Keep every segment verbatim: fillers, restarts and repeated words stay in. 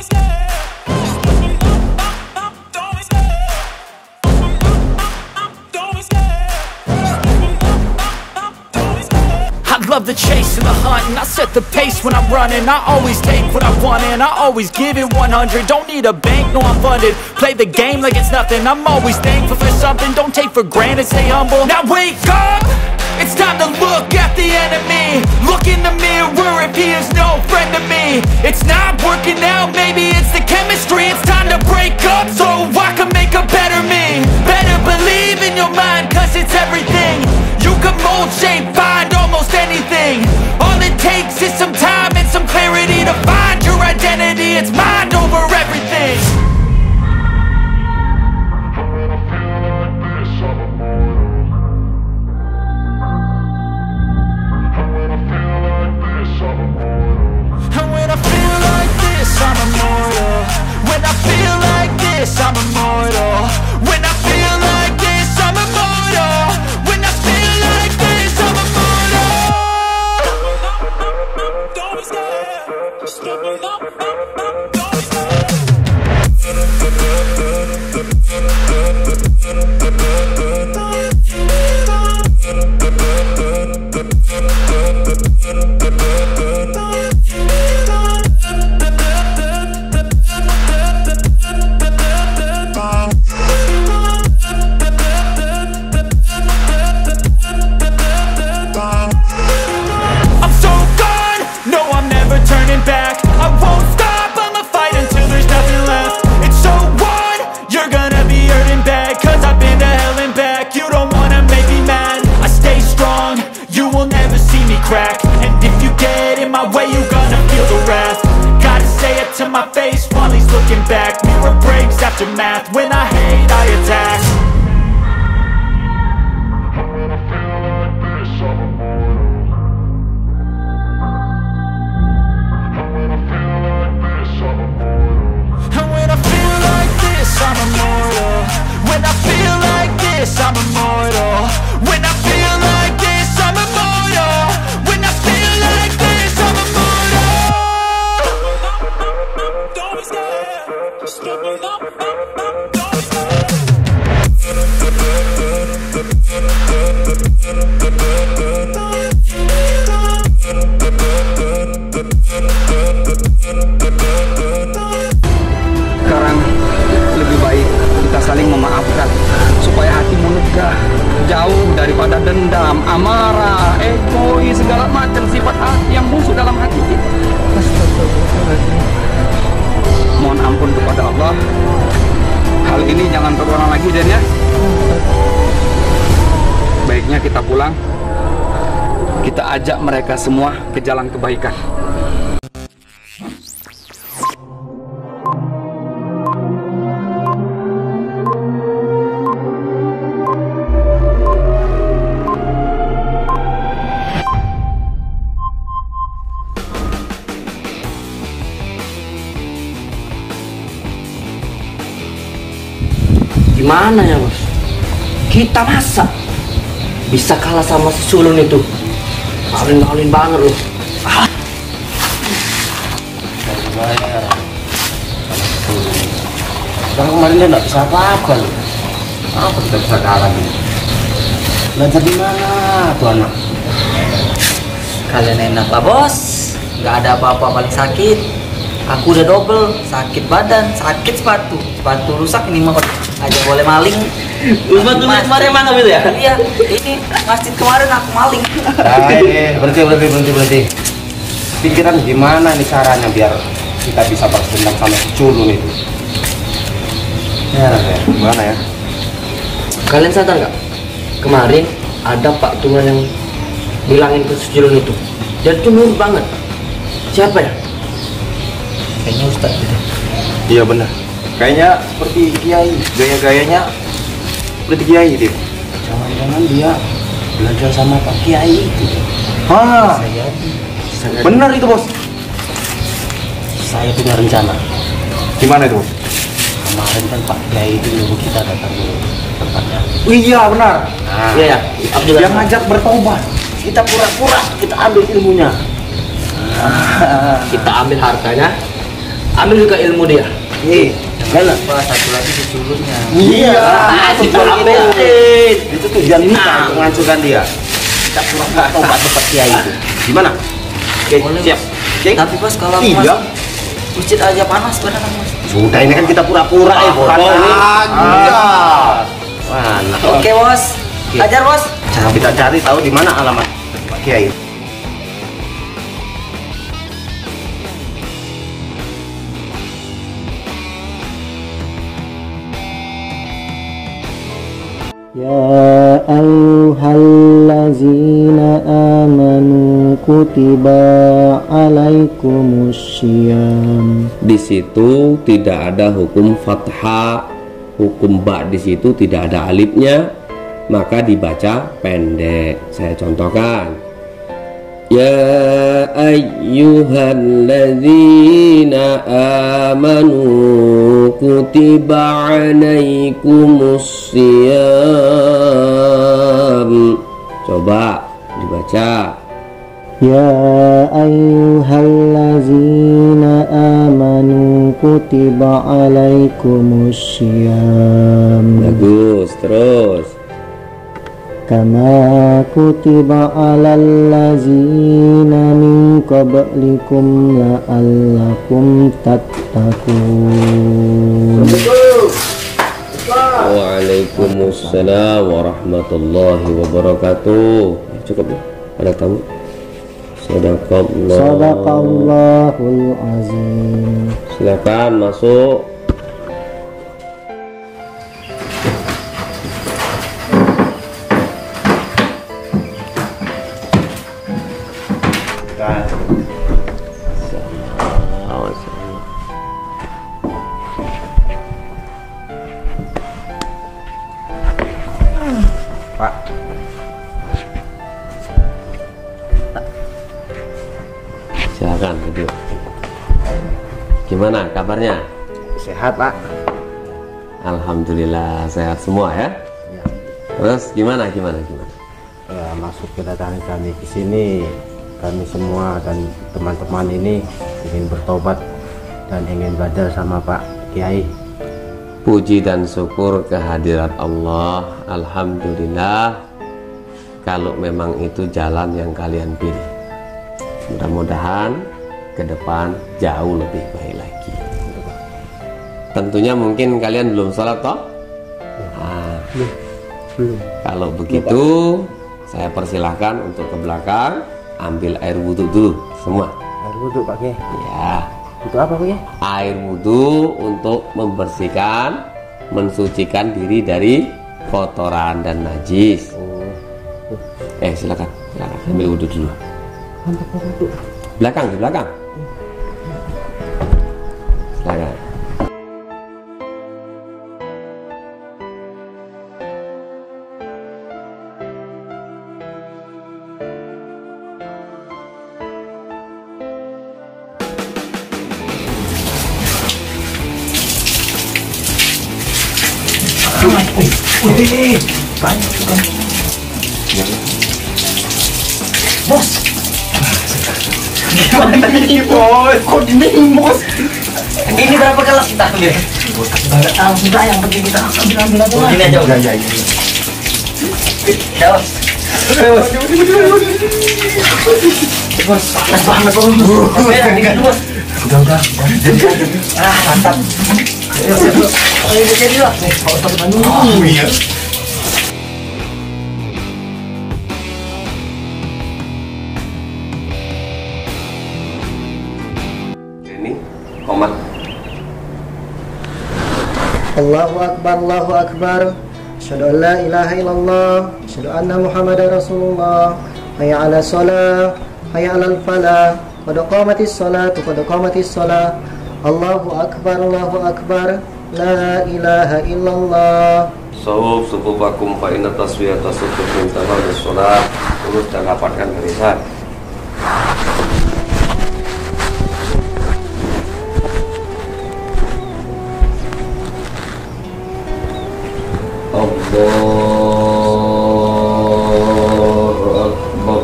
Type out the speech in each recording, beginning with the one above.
Love the chase and the hunt, and I set the pace when I'm running. I always take what I want and I always give it one hundred. Don't need a bank, no I'm funded. Play the game like it's nothing. I'm always thankful for something. Don't take for granted, stay humble. Now wake up! It's time to look at the enemy. Look in the mirror if he is no friend to me. It's not working out, maybe it's the chemistry. It's time to break up so I can make a better me. Better believe in your mind, cause it's everything. You can mold, shape, find almost anything. All it takes is some time and some clarity to find your identity. It's mind over everything. And when I feel like this, I'm immortal. When I feel like this, I'm immortal. When I feel like this, I'm immortal. When I feel like this, I'm immortal. Don't be scared. Just double up, up, up. Don't be scared. And if you get in my way, you gonna feel the wrath. Gotta say it to my face while he's looking back. Mirror breaks after math. When I hate, I attack. And when I feel like this, I'm immortal. When I feel like this, I'm immortal. When I feel like this, I'm immortal. When I feel like this, I'm immortal. Don't be scared. Just double up, up, up. Don't be scared. Sekarang lebih baik kita saling memaafkan supaya hatimu lega, jauh daripada dendam, amarah, egois, segala macam sifat hati yang busuk dalam hati kita. Mohon ampun kepada Allah. Hal ini jangan terulang lagi, Den, ya. Baiknya kita pulang. Kita ajak mereka semua ke jalan kebaikan. Gimana ya, Bos? Kita masa bisa kalah sama si Sulun itu? Ngalin-ngalin banget loh. Ah. Kalau kemarin dia nggak bisa apa-apa loh. Apa tidak bisa kalah gitu? Belajar di mana tuh anak? Kalian enak lah, Bos. Nggak ada apa-apa, paling sakit. Aku udah double, sakit badan, sakit sepatu. Sepatu rusak ini mah aja boleh maling. Sepatu kemarin mana gitu ya? Iya, ini masjid kemarin aku maling. Hai, berhenti, berhenti, berhenti, berhenti. Pikiran gimana nih caranya biar kita bisa balas dendam sama si culun itu? Ya, ya, gimana ya? Kalian sadar nggak? Kemarin ada Pak Tuhan yang bilangin ke si Culun itu. Dia tuh nurut banget. Siapa ya? Kayaknya Ustadz gitu. Iya benar. Kayaknya seperti kiai, gaya-gayanya seperti kiai gitu. Jangan-jangan dia belajar sama Pak Kiai itu. Hah? Saya Benar itu, Bos. saya punya rencana. Gimana itu, Bos? Kemarin kan Pak Kiai itu nyuruh kita datang ke tempatnya. Oh, iya benar. Nah, Iya ya. Abdul Yang ngajak bertobat. Kita pura-pura kita ambil ilmunya. Kita ambil hartanya. ambil juga ilmu dia. Eh, jangan. Pak, satu lagi susulurnya. Iya, Ah, itu ambil. ambil. Itu tujuan kita untuk menghancurkan dia. Kita pura-pura tobat tempat kiai itu. Gimana? Oke, Boleh, siap. Bos. Oke. Tapi bos kalau Iya. mas masjid aja panas beneran bos. Sudah ini kan kita pura-pura eh bodoh ini. Ah. Mana? Oke bos, ajar bos. Kita cari tahu di mana alamat Pak Kiai. Ya ayyuhallazina amanu kutiba alaikumussyiyam. Di situ tidak ada hukum fathah, hukum ba di situ tidak ada alifnya, maka dibaca pendek. Saya contohkan. Ya ayyuhallazina amanu kutiba alaikumussyiyam. Coba dibaca. Ya ayyuhallazina amanu kutiba alaikumussyiyam. Bagus, terus. Kama kutiba alal ladzina min qablikum la'allakum tattaqun. Waalaikumsalam warahmatullahi wabarakatuh. Cukup ya, ada tamu. Sadaqallah. Sadaqallahul azim. Silakan masuk. Pak, Silakan duduk. Gimana kabarnya? sehat Pak? Alhamdulillah sehat semua ya. Ya. Terus gimana gimana gimana? Ya, maksud kedatangan kami ke sini, kami semua dan teman-teman ini ingin bertobat dan ingin belajar sama Pak Kiai. Puji dan syukur kehadirat Allah. Alhamdulillah. Kalau memang itu jalan yang kalian pilih, mudah-mudahan ke depan jauh lebih baik lagi. Tentunya mungkin kalian belum sholat toh? Nah, kalau begitu saya persilahkan untuk ke belakang, ambil air wudhu dulu semua. Air wudhu Pak Kiai. Ya, Itu apa Pak Kiai? air wudhu untuk membersihkan, mensucikan diri dari kotoran dan najis. Eh silakan, silakan ambil wudhu dulu. Belakang, di belakang. Silakan. Ini berapa kelas kita ambil? Enggak tahu sudah, yang penting kita ambil ambil aja. Ini aja. Ya, ya, ya. Ya, Bos. Bos, panas banget bos. Oke, tinggal dulu bos. Udah, udah. Ah, mantap. Ayo, ayo, ayo, jadi lah. Nih, kalau tapi Bandung. Oh iya. Ini komat. Allahu Akbar, Allahu Akbar. Asyhadu an la ilaha illallah, asyhadu anna Muhammadar Rasulullah. Hayya 'alas shalah, hayya 'alal falah. Qad qamatis shalah, qad qamatis shalah. Allahu Akbar, Allahu Akbar. La ilaha illallah. Sawuf sufufakum fa inna taswiyata sufufin tabarus sholat. Urus dan rapatkan barisan. Allahu Akbar.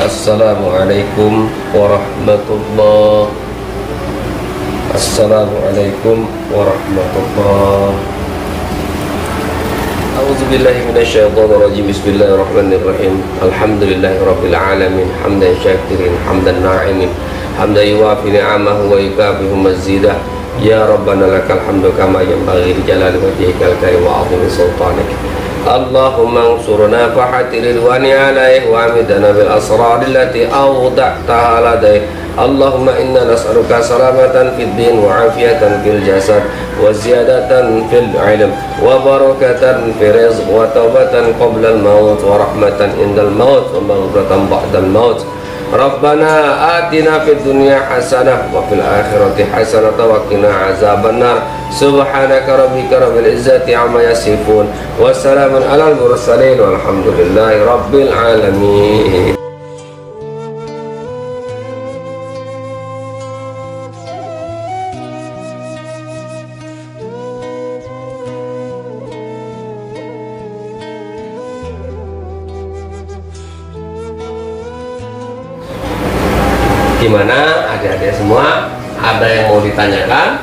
Assalamualaikum warahmatullah. Assalamualaikum warahmatullah. A'udzubillahi minasyaitonirrajim. Bismillahirrahmanirrahim. Alhamdulillahirabbil alamin. Hamdan syakirin, hamdan na'imin, hamdan yuwafi ni'amahu wa yukafi'u mazidah. Ya Rabbana lakal hamdu kama yanbaghi li jalali wajhikal karim wa 'azimi sultanik. Allahumma ansurna fahati ridwani alaih wa amidana bil asrar allati awda'taha ladaih. Allahumma inna nas'aluka salamatan fid din wa afiyatan fil jasad wa ziyadatan fil ilm wa barakatan fil rizq wa taubatan qabla al maut wa rahmatan indal maut wa maghfiratan ba'dal maut. Rabbana atina fid dunya hasanah wa fil akhirati hasanah wa qina azabannar. Subhanaka rabbika rabbil izzati amma yasifun wa salamun alal mursalin walhamdulillahi rabbil alamin. Gimana adik-adik semua? Ada yang mau ditanyakan?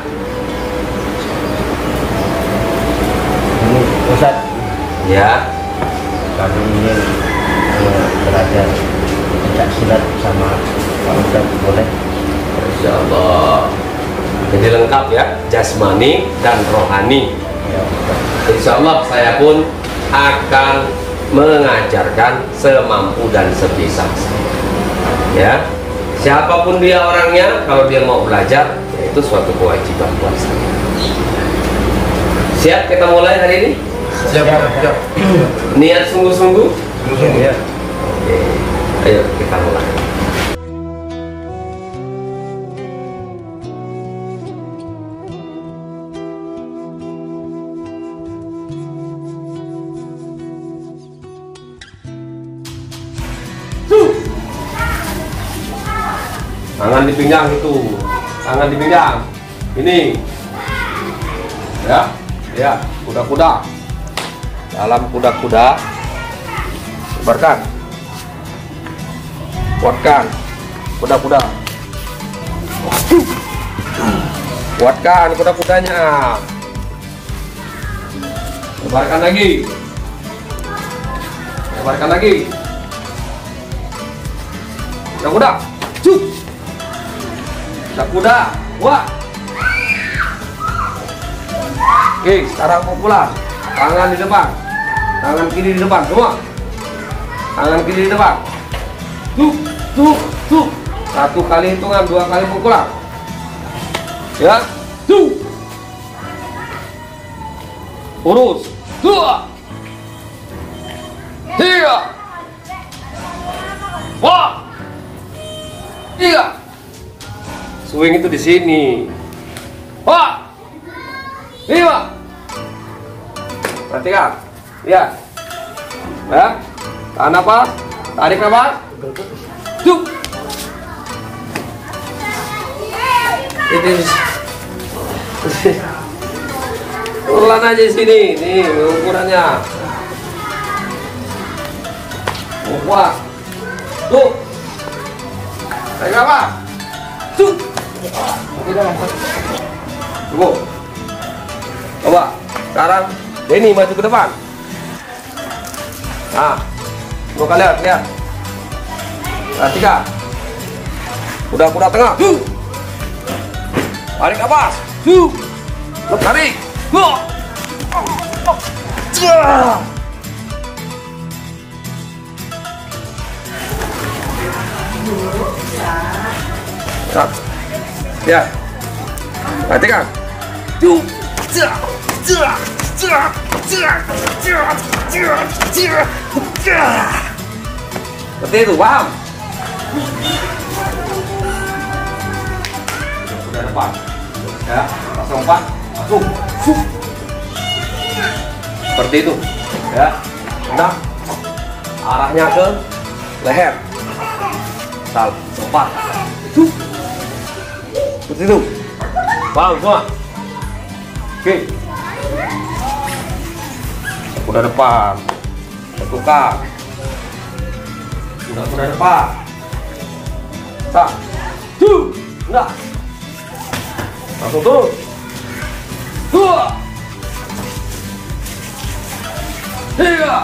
Ini Ustaz, Ya. kami ingin eh, belajar pencak silat sama Pak Ustaz, boleh? Insya Allah. Jadi lengkap ya, jasmani dan rohani. Ya Ustaz. Insya Allah saya pun akan mengajarkan semampu dan sebisa saya. Ya. Siapapun dia orangnya, kalau dia mau belajar, ya itu suatu kewajiban buat saya. Siap kita mulai hari ini? Siap, siap. Niat sungguh-sungguh? Ya. Oke, ayo kita mulai. Tangan di pinggang itu, tangan di pinggang. Ini, ya, ya, kuda-kuda. Dalam kuda-kuda, sebarkan, kuatkan, kuda-kuda. Kuatkan kuda-kudanya. Sebarkan lagi, sebarkan lagi. Kuda-kuda, cuk. Kuda, wah. Oke, sekarang mau pulang. Tangan di depan, tangan kiri di depan, semua. Tangan kiri di depan. Tuh, tuh, tuh. Satu kali hitungan, dua kali pukulan. Ya, tuh. Urus, dua, tiga, wah, tiga. Swing itu di sini. Wah, lima. Perhatikan, ya, ya. Tahan nafas, tarik nafas. Cuk. Ini pelan aja di sini, nih ukurannya. Wah, tuh. Tarik nafas. Cuk. Tunggu. Coba. Sekarang Denny maju ke depan. Nah, coba kalian lihat. Perhatikan. Kuda-kuda tengah. Tuh. Tarik nafas. Tuh. Tarik. Tuh. Nah. Ya. Perhatikan. Tuh. Seperti itu, paham? Udah depan. Ya, langsung empat, langsung. Seperti itu. Ya. Nah. Arahnya ke leher. Sal, empat. Seperti itu. Paham semua? Oke. Kuda depan. Satu kaki. Kuda kuda depan. Satu, enggak. Langsung turun. Dua, tiga,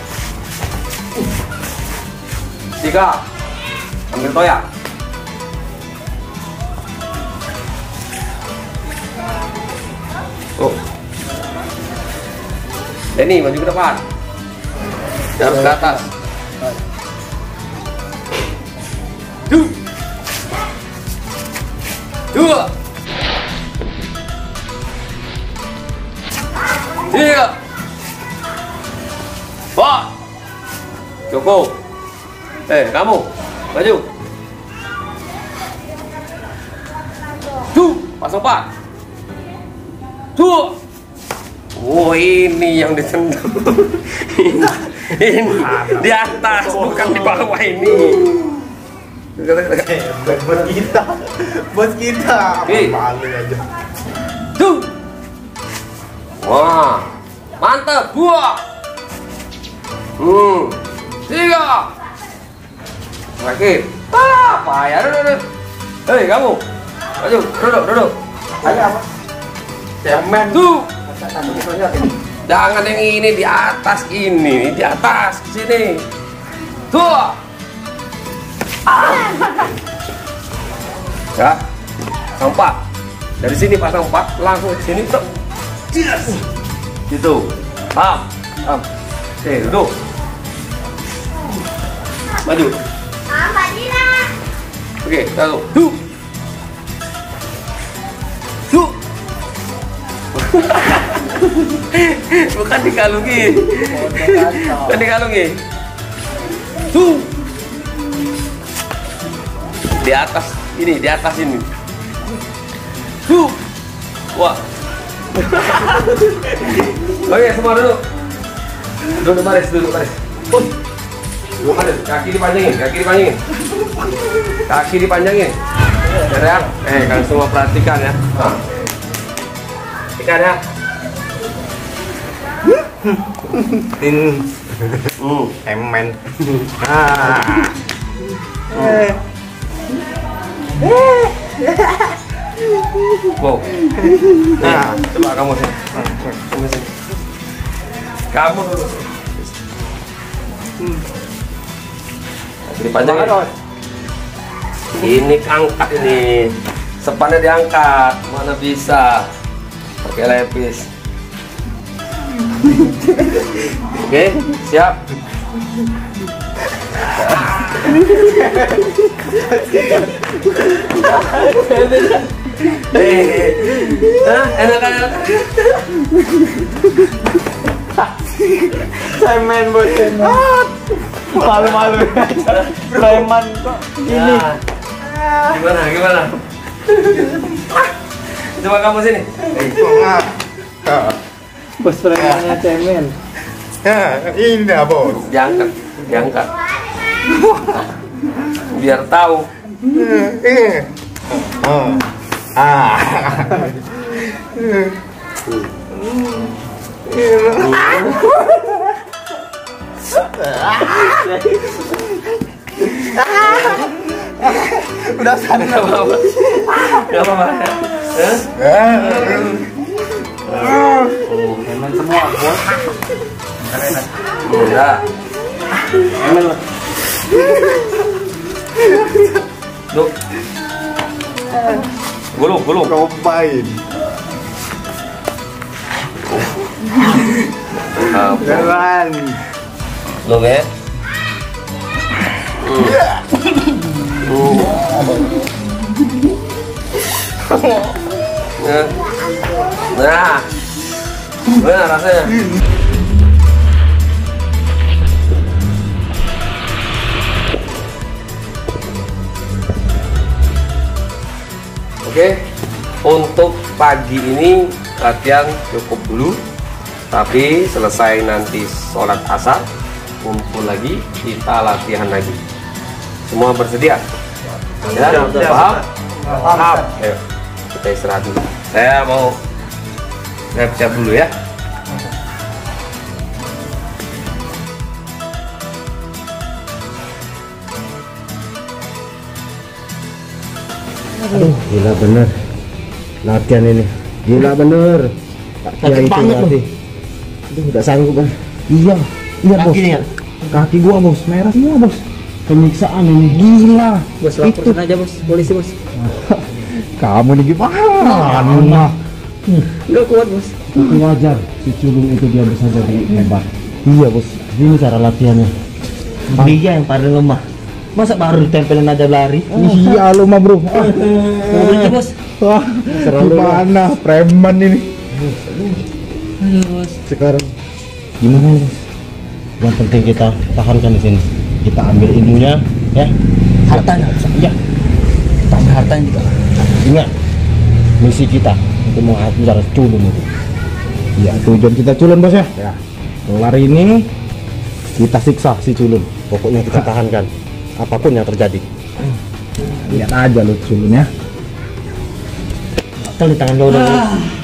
tiga. Ambil toya. Oh. Ini maju ke depan. Harus ke atas. Dua. Dua. Tiga. Empat. Cukup. Eh, kamu maju. Tuh, pasang empat. Tuh. Oh, ini yang ditendang. ini, ini di atas, bukan di bawah ini. Buat kita, buat kita. Malu aja. Tuh. Wah, mantap. Dua. Hmm. Tiga. Terakhir. Ah, payah. Duduk, duduk. Hei, kamu. Maju, duduk, duduk. Ayo apa? Cemen. Tuh. Jangan yang ini di atas ini, di atas sini. Tuh. Ah. Ya. Empat. Dari sini pasang empat, langsung ke sini tuh. Yes. Gitu. Paham? Paham. Oke, duduk. Maju. Oke, satu. Duduk. Duduk. Bukan dikalungin. Bukan dikalungin. Tuh. Di atas ini, di atas ini. Tuh. Wah. Oke, semua duduk. Duduk baris, duduk baris. Duduk baris, kaki dipanjangin, kaki dipanjangin. Kaki dipanjangin. Ya, eh kalian semua perhatikan ya. Perhatikan ya. Tin, Hmm. emen. Ah. Wow. Nah, coba kamu sini. Kamu sini. Kamu dulu. Dipanjangin. Ini angkat ini. Sepannya diangkat. Mana bisa? Pakai lepis. Oke, siap. Eh, ah, enak enak. Cemen bosen. Malu-malu. Preman kok ini. Gimana? Gimana? Coba kamu sini. Bos premannya cemen. Ya, indah bos. Diangkat, diangkat. Biar tahu. Eh. Oh. Ah. Udah sana Gak apa-apa. Gak apa-apa. Emang semua bos. Udah. Emang lah. Duk. Gulung, gulung. Cobain. Jalan. Gulung ya. Nah, nah, nah rasanya. Oke, untuk pagi ini latihan cukup dulu. Tapi selesai nanti sholat asar, kumpul lagi, kita latihan lagi. Semua bersedia? Ya, paham? Paham. Ayo, kita istirahat dulu. Saya mau siap-siap dulu ya. Aduh, gila bener. Latihan ini. Gila bener. Pak Kiai itu latih. Aduh, udah sanggup kan? Iya, iya bos. Kakinya? Kaki gua bos, merah semua bos. Penyiksaan ini gila. Bos laporin aja bos, polisi bos. Kamu nih gimana? Nggak kuat bos. Tapi wajar, si culung itu dia bisa jadi hebat. Iya bos, ini cara latihannya. Dia yang paling lemah. Masa baru ditempelin aja lari? Iya lu mah bro. Mobilnya bos. Wah, gimana preman ini? Aduh bos. Sekarang gimana nih bos? Yang penting kita tahankan di sini. Kita ambil ilmunya, ya. Hartanya. Iya. Kita ambil hartanya juga. Ingat, misi kita untuk menghajar culun itu. Iya, tujuan kita culun bos ya. Ya. Kelar ini kita siksa si culun. Pokoknya kita tahankan apapun yang terjadi. Lihat aja lu culun ya. Gatel di tangan gua udah.